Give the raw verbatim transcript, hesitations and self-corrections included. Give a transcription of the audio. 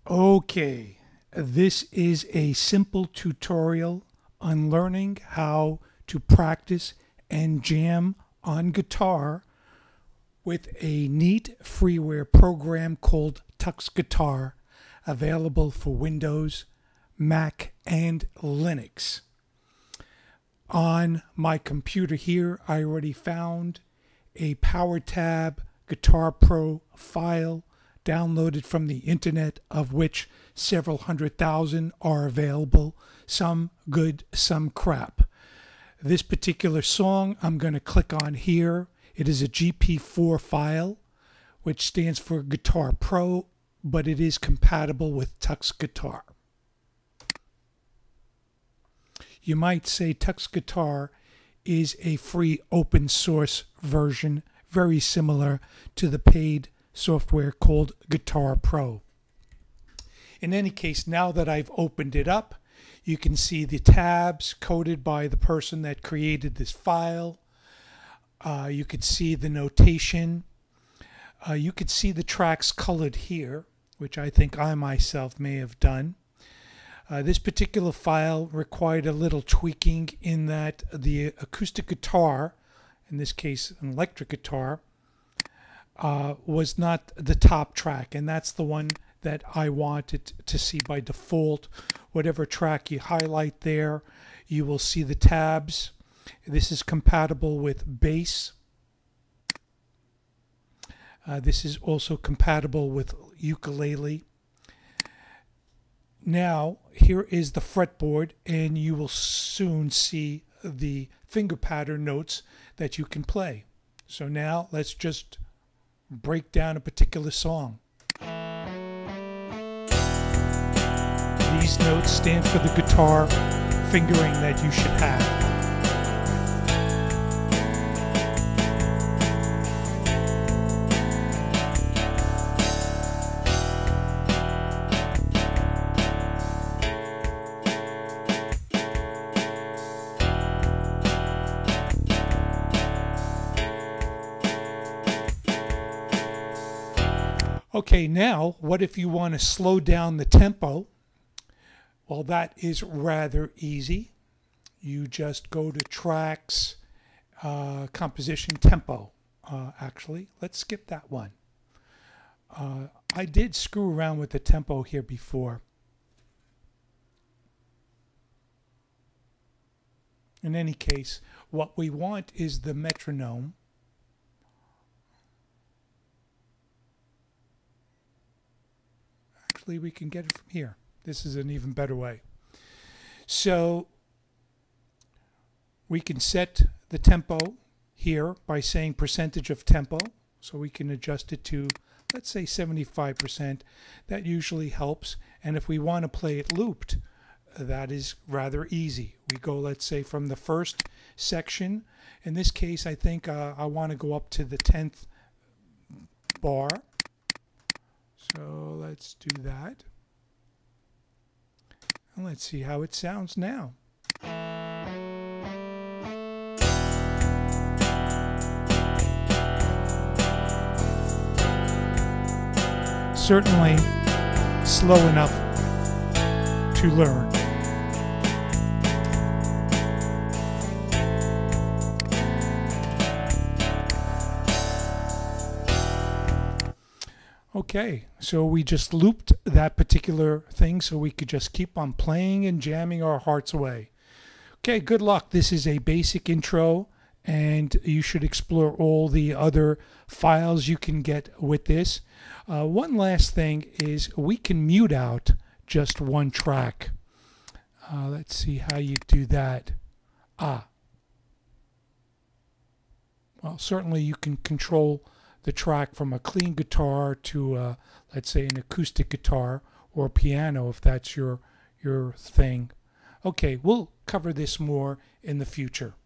Okay, this is a simple tutorial on learning how to practice and jam on guitar with a neat freeware program called TuxGuitar, available for Windows, Mac, and Linux. On my computer here, I already found a PowerTab Guitar Pro file downloaded from the internet, of which several hundred thousand are available, some good, some crap. This particular song I'm going to click on here. It is a G P four file, which stands for Guitar Pro, but it is compatible with TuxGuitar. You might say TuxGuitar is a free open source version, very similar to the paid software called Guitar Pro. In any case, now that I've opened it up, you can see the tabs coded by the person that created this file. Uh, you could see the notation. Uh, you could see the tracks colored here, which I think I myself may have done. Uh, this particular file required a little tweaking in that the acoustic guitar, in this case an electric guitar, uh, was not the top track, and that's the one that I wanted to see by default. Whatever track you highlight there, you will see the tabs. This is compatible with bass. Uh, this is also compatible with ukulele. Now, here is the fretboard, and you will soon see the finger pattern notes that you can play. So now let's just break down a particular song. These notes stand for the guitar fingering that you should have. Okay, now what if you want to slow down the tempo? Well, that is rather easy. You just go to Tracks, uh, Composition, Tempo. Uh, actually, let's skip that one. Uh, I did screw around with the tempo here before. In any case, what we want is the metronome. Actually, we can get it from here. This is an even better way. So we can set the tempo here by saying percentage of tempo. So we can adjust it to, let's say, seventy-five percent. That usually helps. And if we want to play it looped, that is rather easy. We go, let's say, from the first section. In this case, I think uh, I want to go up to the tenth bar. So let's do that. And let's see how it sounds now. Certainly slow enough to learn. Okay, so we just looped that particular thing so we could just keep on playing and jamming our hearts away. Okay, good luck. This is a basic intro, and you should explore all the other files you can get with this. Uh, one last thing is we can mute out just one track. Uh, let's see how you do that. Ah. Well, certainly you can control the track from a clean guitar to, uh, let's say, an acoustic guitar or piano if that's your, your thing. Okay, we'll cover this more in the future.